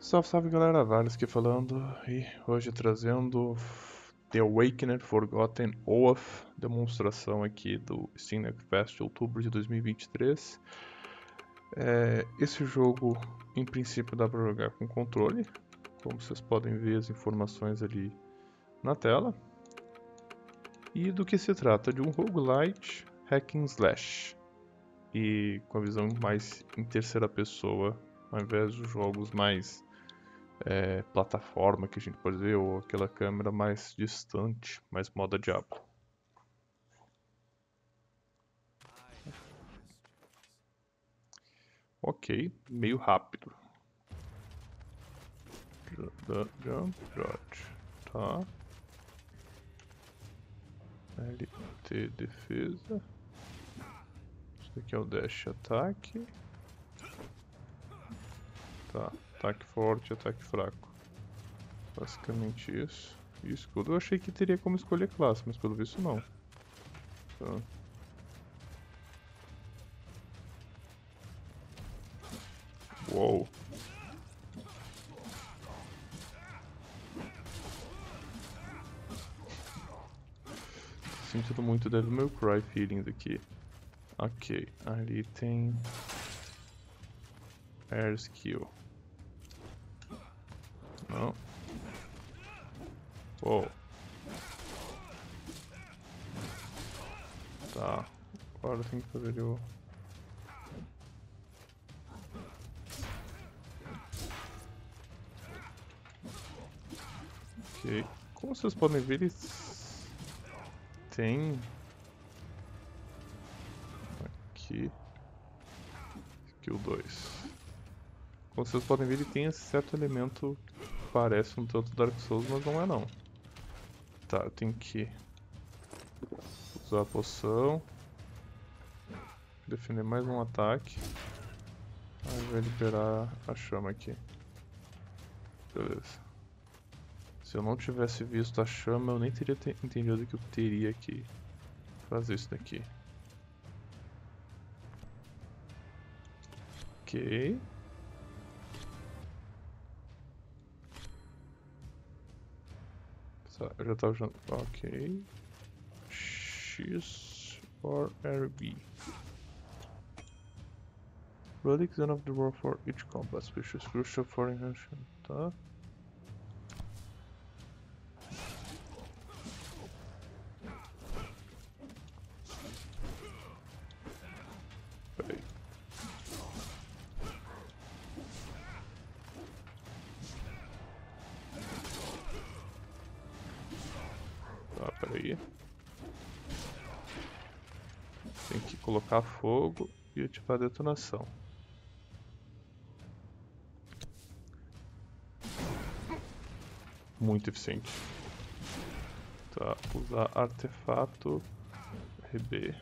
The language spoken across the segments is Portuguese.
Salve, salve galera, Vales aqui falando e hoje trazendo The Awakened Forgotten Oath, demonstração aqui do Steam Next Fest de outubro de 2023. Esse jogo, em princípio, dá para jogar com controle, como vocês podem ver as informações ali na tela. E do que se trata? De um roguelite hack and slash, e com a visão mais em terceira pessoa, ao invés dos jogos mais plataforma que a gente pode ver, ou aquela câmera mais distante, mais moda Diablo. Ok, meio rápido. Jump, dodge. Tá. LT, defesa. Isso aqui é o dash, ataque. Tá, ataque forte, ataque fraco. Basicamente isso. E escudo eu achei que teria como escolher classe, mas pelo visto não. Tá. Uou. Tô sentindo muito Devil May Cry feelings aqui. Ok, ali tem Air Skill. Não. Uou. Tá. Agora tem que fazer o... Ok. Como vocês podem ver, eles tem aqui skill 2. Como vocês podem ver, ele tem esse certo elemento que parece um tanto Dark Souls, mas não é não. Tá, eu tenho que usar a poção, defender mais um ataque, aí vai liberar a chama aqui. Beleza. Se eu não tivesse visto a chama, eu nem teria entendido que eu teria que fazer isso daqui. Ok. Eu já tava usando. Ok. X or RB. Relics Zone of the World for each combat, which is crucial for enhancement. Tá. Peraí. Tá, peraí. Tem que colocar fogo e ativar a detonação. Muito eficiente. Tá, usar artefato RB.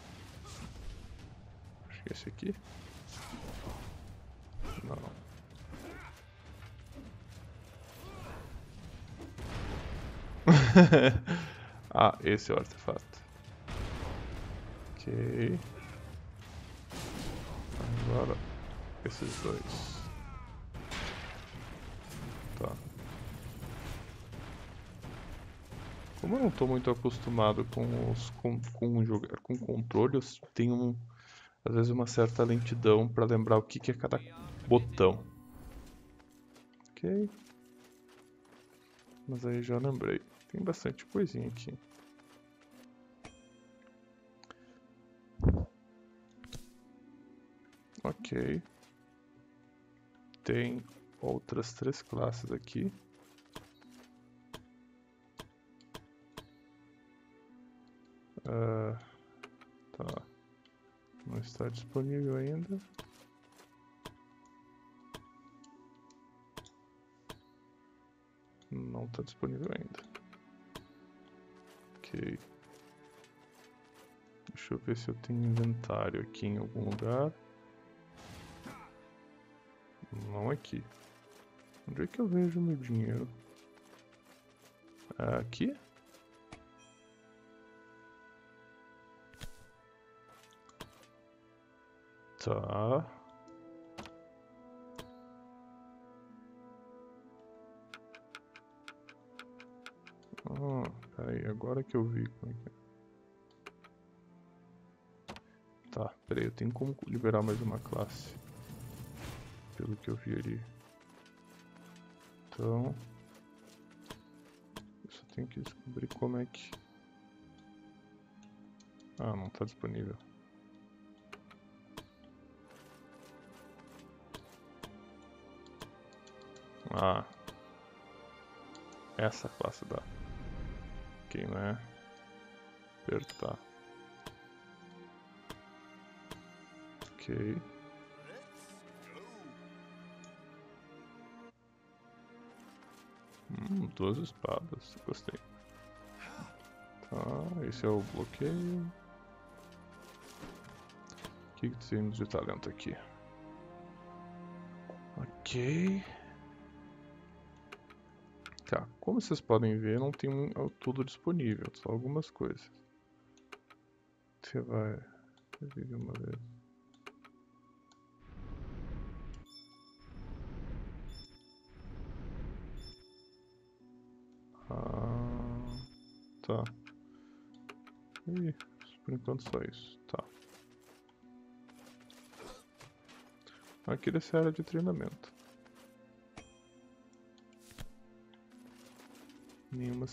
Acho que é esse aqui. Não. Ah, esse é o artefato. Ok. Agora esses dois. Tá. Como eu não estou muito acostumado com controle, eu tenho às vezes uma certa lentidão para lembrar o que é cada botão. Ok. Mas aí já lembrei. Tem bastante coisinha aqui. Ok. Tem outras 3 classes aqui. Tá. Não está disponível ainda. Não está disponível ainda. Ok. Deixa eu ver se eu tenho inventário aqui em algum lugar. Não aqui. Onde é que eu vejo meu dinheiro? Aqui? Tá. Peraí, agora que eu vi como é que é. Tá, peraí, eu tenho como liberar mais uma classe. Pelo que eu vi ali. Então... eu só tenho que descobrir como é que... ah, não tá disponível. Ah. Essa classe dá. Ok, né? Apertar. Ok. 2 espadas. Gostei. Tá, esse é o bloqueio. O que temos de talento aqui? Ok. Tá, como vocês podem ver, não tem tudo disponível, só algumas coisas. Você vai reviver uma vez. Tá. Ih, por enquanto só isso. Tá. Aqui dessa área de treinamento. Nenhuma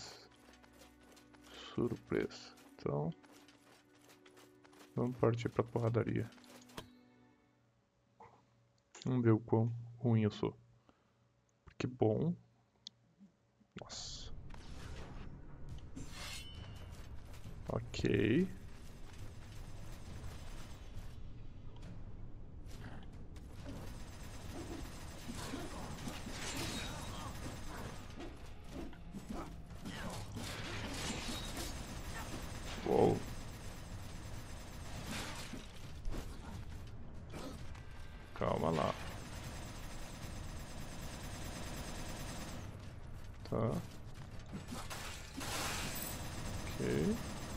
surpresa. Então, vamos partir pra porradaria. Vamos ver o quão ruim eu sou. Que bom. Nossa. Ok. Uou. Calma lá. Tá. Ok.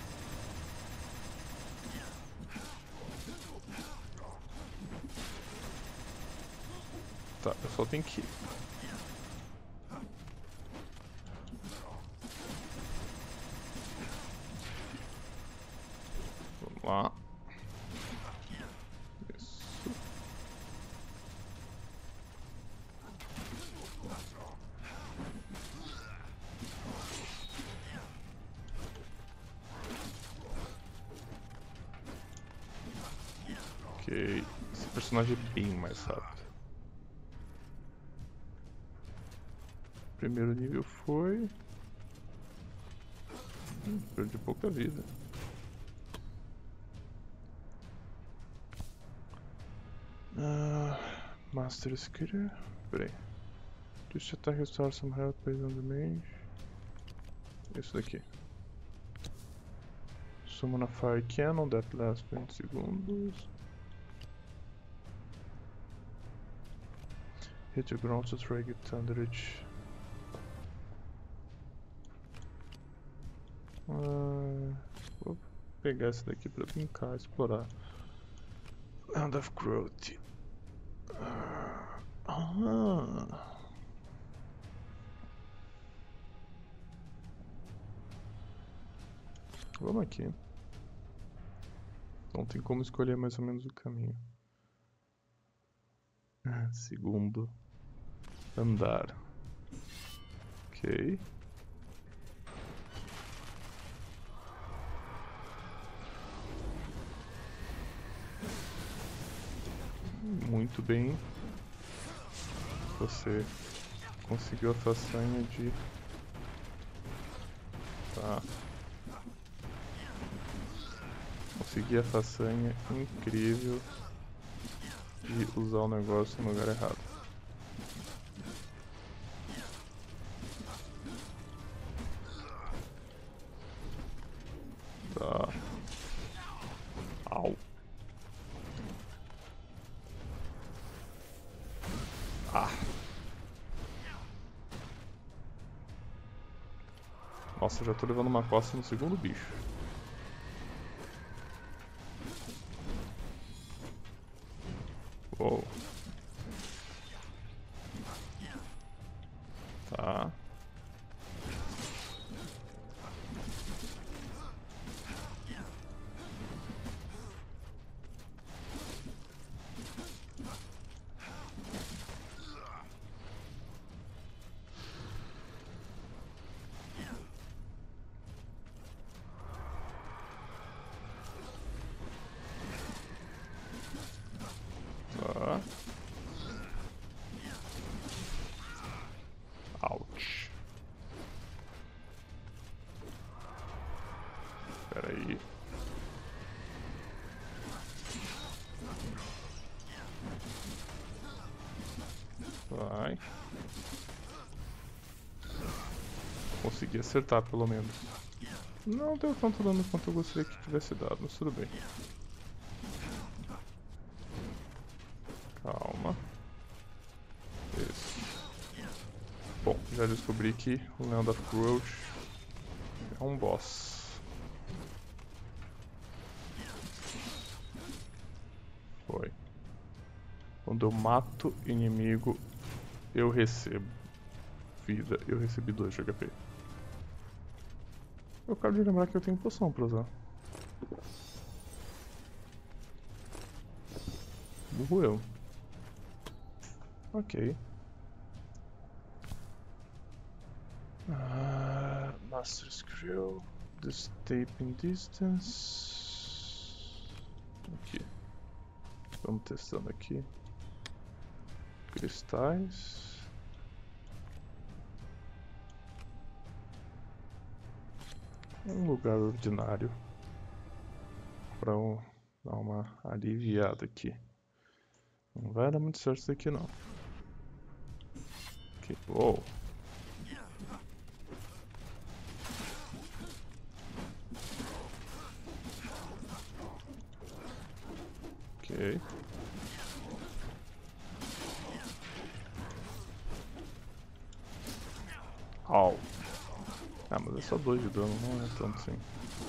Tá, eu só tenho que ir. Vamos lá. Isso. Ok. Esse personagem é bem mais rápido. Primeiro nível foi... perdi pouca vida. Master Skill. Peraí. Just attack restore some health based on the mage. Isso daqui. Summon a fire cannon that lasts 20 segundos. Hit the ground to trigger thunderage. Vou pegar esse daqui pra brincar, explorar. Land of Cruelty. Vamos aqui. Então tem como escolher mais ou menos o caminho. Segundo andar. Ok. Muito bem. Você conseguiu a façanha de... tá. Consegui a façanha incrível de usar o negócio no lugar errado. Tá. Au. Ah. Nossa, eu já tô levando uma costa no segundo bicho. Uou. Tá. Ouch. Espera aí. Vai. Consegui acertar pelo menos. Não deu tanto dano quanto eu gostaria que tivesse dado, mas tudo bem. Calma. Isso. Bom, já descobri que o Land of Growth é um boss. Foi. Quando eu mato inimigo, eu recebo vida. Eu recebi 2 de HP. Eu quero de lembrar que eu tenho poção pra usar. Burro eu. Ok. Master Screw. This tape in distance. Aqui. Vamos testando aqui. Cristais. Um lugar ordinário. Pra dar uma aliviada aqui. Não vai dar muito certo isso daqui não. Ok, uou. Ok. Au. Ah, mas é só 2 de dano, não é tanto assim.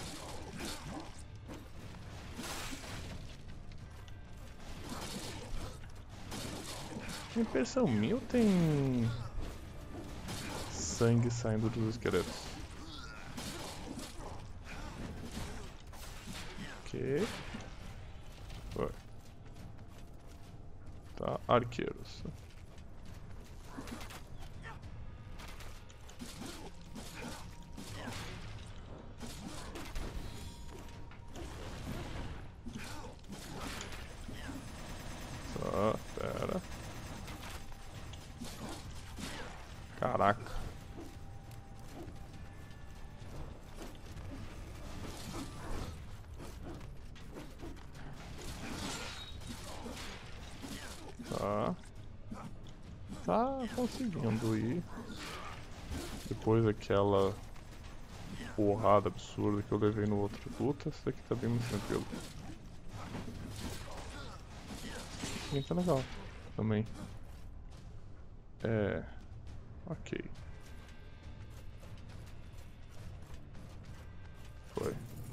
Impressão minha ou tem sangue saindo dos esqueletos? Ok. Foi. Tá, arqueiros. Tá, pera. Caraca. Tá. Tá conseguindo ir. Depois daquela porrada absurda que eu levei no outro luta, essa daqui tá bem mais tranquilo. Bem, tá legal também. É. Ok. Foi.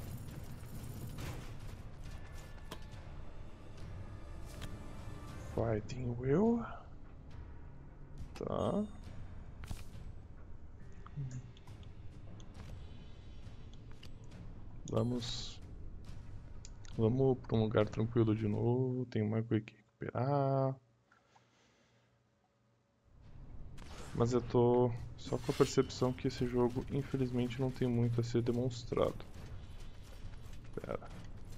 Fighting Will. Tá. Vamos pra um lugar tranquilo de novo. Tem mais coisa que recuperar. Mas eu tô só com a percepção que esse jogo, infelizmente, não tem muito a ser demonstrado. Pera.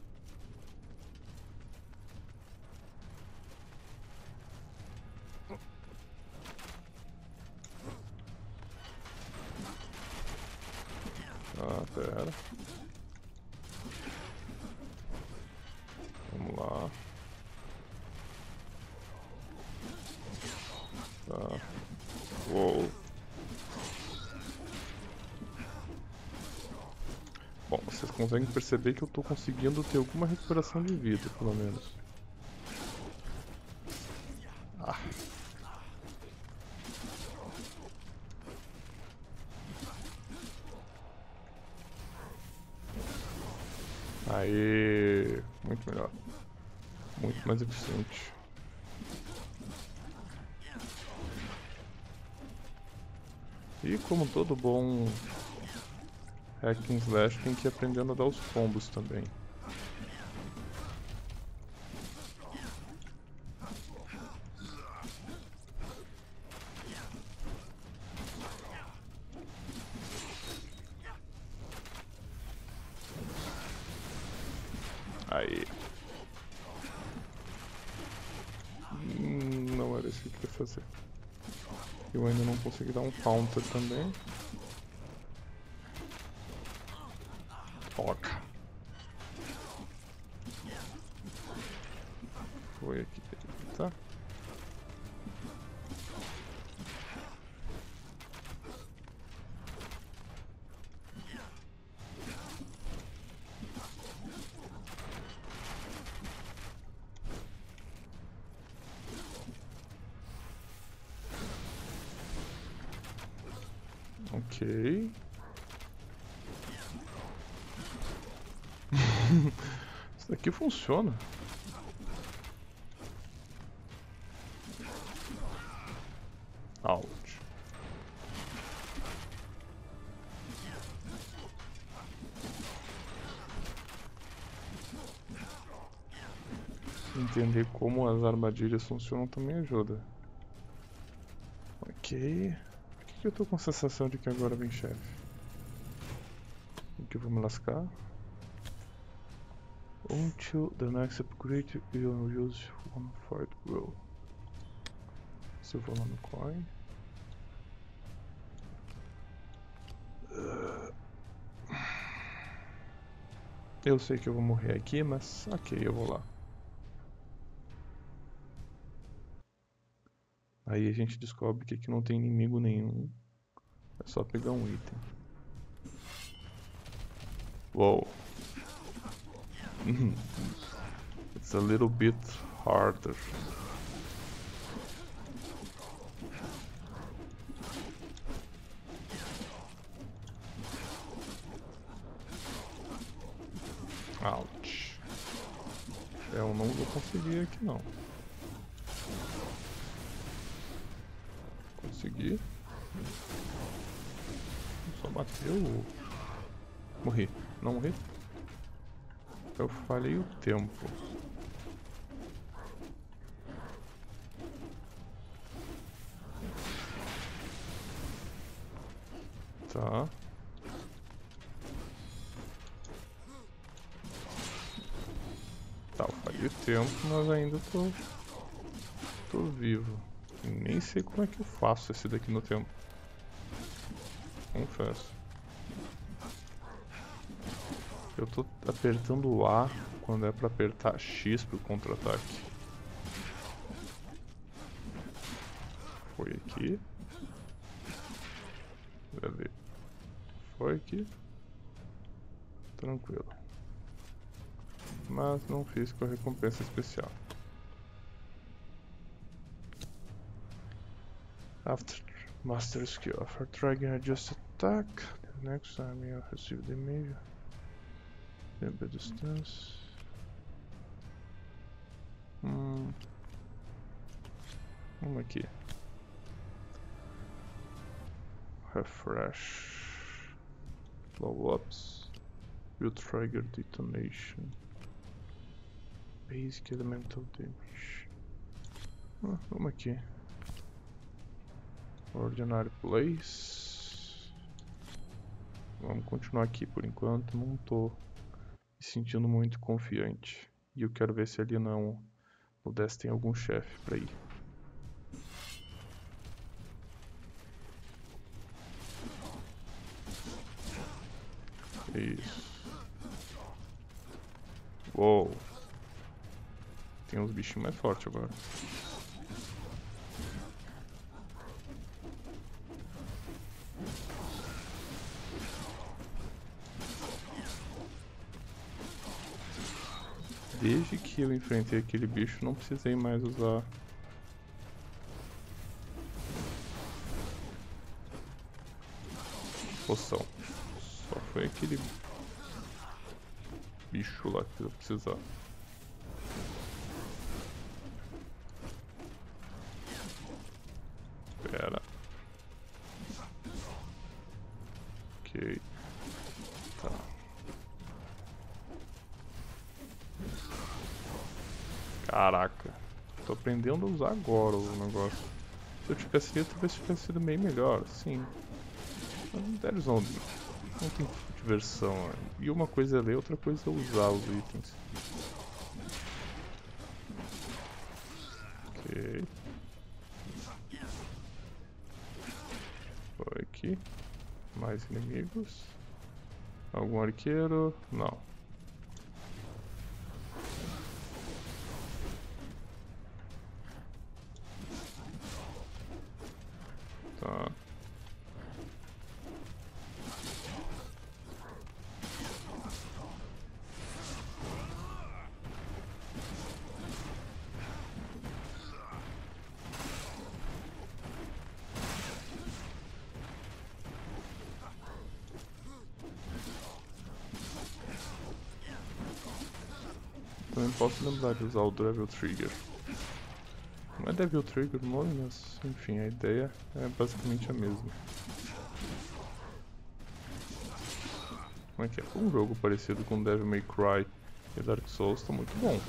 Ah, pera. Vamos lá. Tá. Uou. Bom, vocês conseguem perceber que eu tô conseguindo ter alguma recuperação de vida, pelo menos. Ah. Aê, muito melhor. Muito mais eficiente. E como todo bom hack and slash, tem que ir aprendendo a dar os combos também. Aí. Não era isso que eu queria fazer. Eu ainda não consegui dar um counter também. Toca. Foi aqui, tá? Ok. Isso daqui funciona. Ouch. Entender como as armadilhas funcionam também ajuda. Ok. Por que eu tô com a sensação de que agora vem chefe? Aqui eu vou me lascar. Until the next upgrade, you will use one fight roll. Se eu vou lá no coin. Eu sei que eu vou morrer aqui, mas ok, eu vou lá. Aí a gente descobre que aqui não tem inimigo nenhum. É só pegar um item. Wow. It's a little bit harder. Ouch. Eu não vou conseguir aqui não. Consegui. Só bateu. Morri. Não morri? Eu falhei o tempo. Tá. Tá, eu falhei o tempo, mas ainda tô vivo. Nem sei como é que eu faço esse daqui no tempo. Confesso. Eu tô apertando o A quando é pra apertar X pro contra-ataque. Foi aqui. Beleza. Foi aqui. Tranquilo. Mas não fiz com a recompensa especial. After Master Skill. After triggering a just attack, the next time you receive the damage. Tempo distance. Vamos aqui. Refresh. Blow ups. Will trigger detonation. Basic elemental damage. Vamos aqui. Ordinary place. Vamos continuar aqui por enquanto. Não tô me sentindo muito confiante. E eu quero ver se ali no Dest tem algum chefe pra ir. Isso. Uou. Tem uns bichinhos mais fortes agora. Desde que eu enfrentei aquele bicho, não precisei mais usar poção. Só foi aquele bicho lá que eu precisava. Pera. Ok. Tá. Caraca. Tô aprendendo a usar agora o negócio. Se eu tivesse lido, talvez tivesse sido bem melhor, sim. Mas não tem diversão. E uma coisa é ler, outra coisa é usar os itens. Ok. Aqui. Mais inimigos. Algum arqueiro? Não. Tá. Também posso lembrar de usar o Devil Trigger. Não é Devil Trigger o nome, mas enfim, a ideia é basicamente a mesma. Como é que é? Um jogo parecido com Devil May Cry e Dark Souls tá muito bom.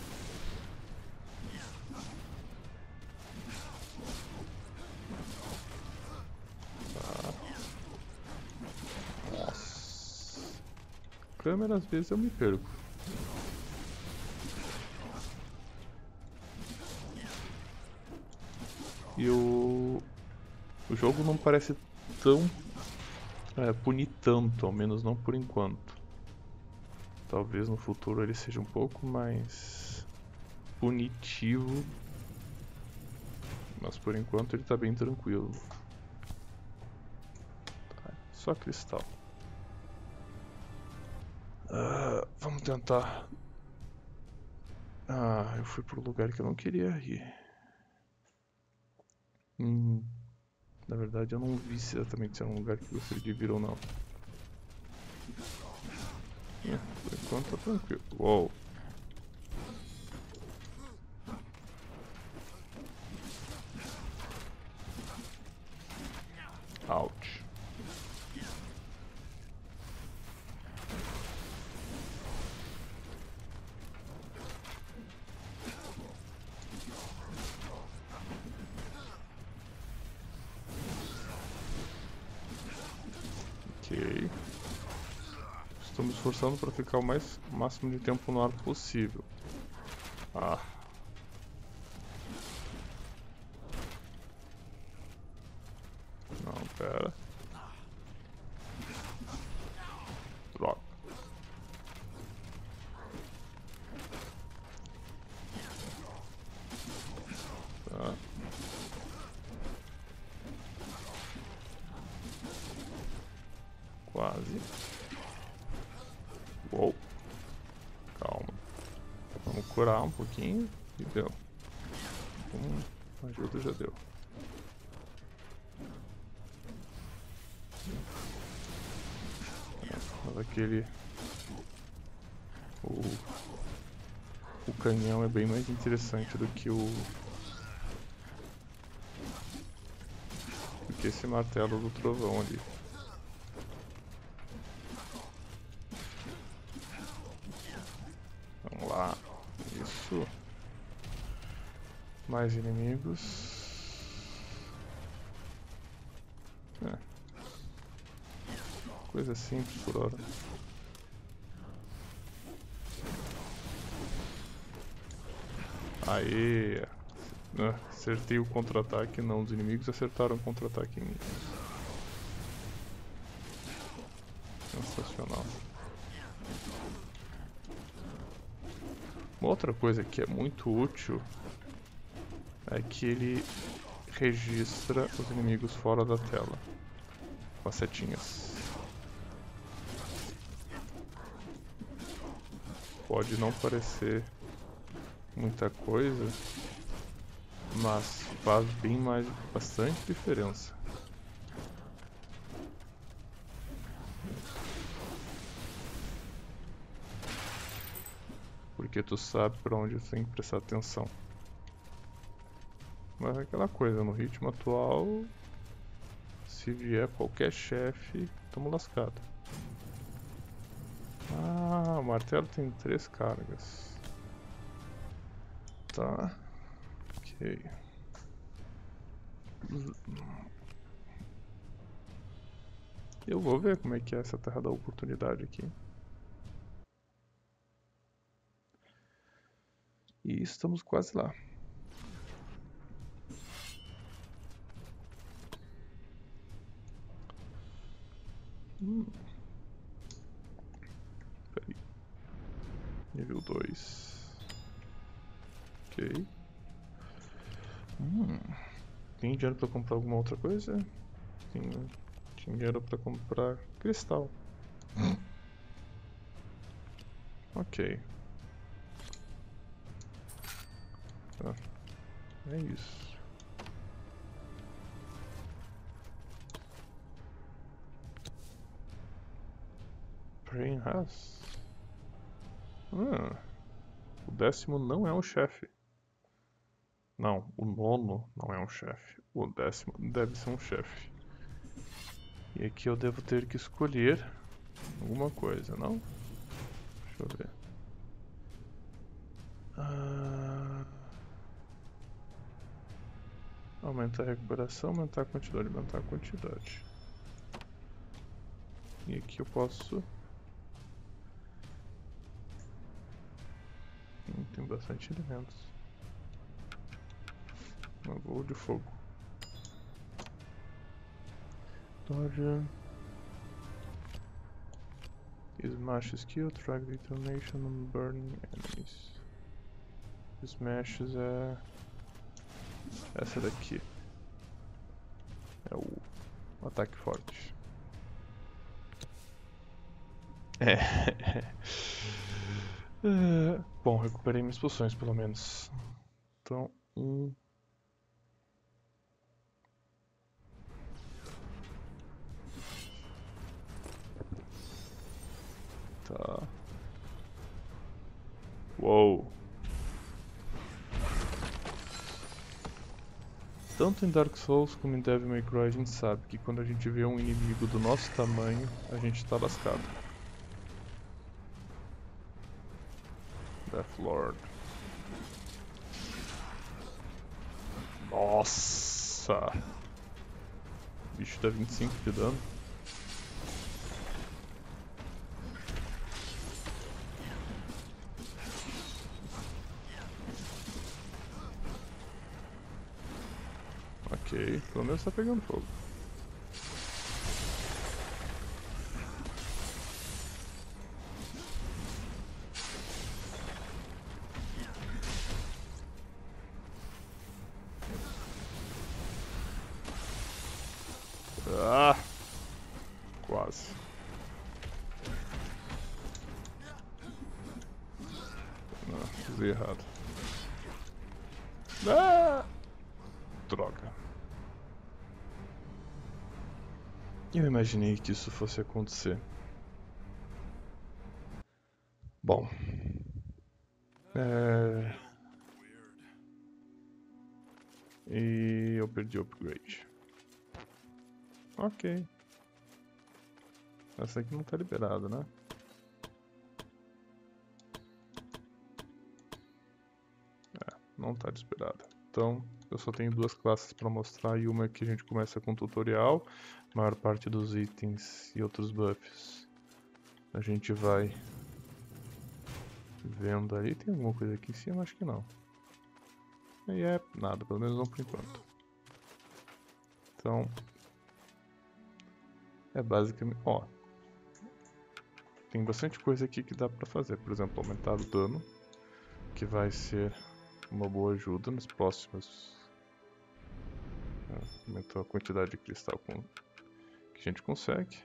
Tá. Nossa. Câmera, às vezes eu me perco. E o jogo não parece tão punir tanto, ao menos não por enquanto. Talvez no futuro ele seja um pouco mais punitivo, mas por enquanto ele tá bem tranquilo. Tá, só cristal. Vamos tentar. Eu fui pro lugar que eu não queria ir. Na verdade eu não vi exatamente se era um lugar que eu gostaria de vir ou não. Por enquanto tá tranquilo. Uou. Ouch. Ok. Estou me esforçando para ficar o máximo de tempo no ar possível. Não, pera. Droga. Tá. Quase. Uou. Calma. Vamos curar um pouquinho. E deu. Ajuda já deu. Mas aquele... O canhão é bem mais interessante do que esse martelo do trovão ali. Vamos lá. Isso. Mais inimigos. Coisa simples por hora. Aê! Acertei o contra-ataque, não. Os inimigos acertaram o contra-ataque em mim. Sensacional. Uma outra coisa que é muito útil é que ele registra os inimigos fora da tela com as setinhas. Pode não parecer muita coisa, mas faz bastante diferença. Porque tu sabe pra onde tu tem que prestar atenção. Mas é aquela coisa, no ritmo atual, se vier qualquer chefe, tamo lascado. O martelo tem 3 cargas. Tá. Ok. Eu vou ver como é que é essa terra da oportunidade aqui. E estamos quase lá. Peraí. Nível 2. Ok. Tem dinheiro pra comprar alguma outra coisa? Tem dinheiro pra comprar cristal. Ok. Tá. É isso. Praying Has. O 10º não é um chefe. Não, o 9º não é um chefe. O 10º deve ser um chefe. E aqui eu devo ter que escolher alguma coisa, não? Deixa eu ver. Aumentar a recuperação, aumentar a quantidade, aumentar a quantidade. E aqui eu posso... tem bastante elementos. Uma bola de fogo. Dodge. Smash skill, track detonation on burning enemies. Smashes é... essa daqui. É o ataque forte. Bom, recuperei minhas poções pelo menos. Então, tá. Uou. Tanto em Dark Souls como em Devil May Cry a gente sabe que quando a gente vê um inimigo do nosso tamanho, a gente tá lascado. Deathlord. Nossa! O bicho dá 25 de dano. Ok, pelo menos tá pegando fogo. Ah! Quase. Não, fiz errado. Ah! Droga. Eu imaginei que isso fosse acontecer. Bom. E eu perdi o upgrade. Ok. Essa aqui não tá liberada, né? Não tá liberada. Então, eu só tenho duas classes para mostrar e uma que a gente começa com tutorial. A maior parte dos itens e outros buffs a gente vai vendo ali. Tem alguma coisa aqui em cima? Acho que não. E é nada, pelo menos não por enquanto. Então, é basicamente... Ó, tem bastante coisa aqui que dá pra fazer. Por exemplo, aumentar o dano, que vai ser uma boa ajuda nos próximos... aumentou a quantidade de cristal que a gente consegue.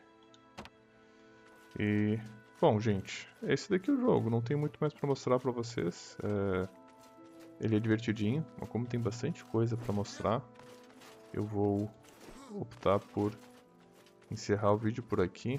E... bom, gente, esse daqui é o jogo. Não tem muito mais pra mostrar pra vocês. Ele é divertidinho, mas como tem bastante coisa pra mostrar, eu vou optar por encerrar o vídeo por aqui.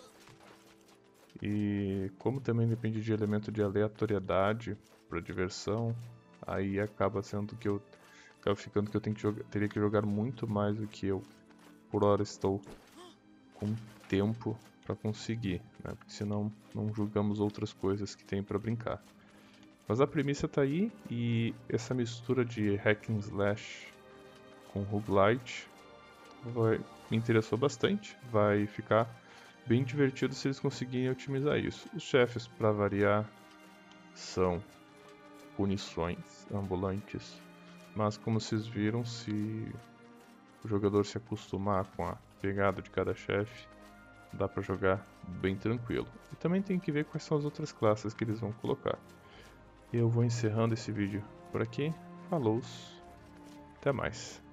E como também depende de elemento de aleatoriedade para diversão, aí acaba sendo que eu acaba ficando que eu teria que jogar muito mais do que eu por hora estou com tempo para conseguir, né? Porque senão não julgamos outras coisas que tem para brincar. Mas a premissa tá aí e essa mistura de hack and slash com roguelite me interessou bastante, vai ficar bem divertido se eles conseguirem otimizar isso. Os chefes, para variar, são punições ambulantes, mas como vocês viram, se o jogador se acostumar com a pegada de cada chefe, dá pra jogar bem tranquilo. E também tem que ver quais são as outras classes que eles vão colocar. Eu vou encerrando esse vídeo por aqui. Falou, até mais.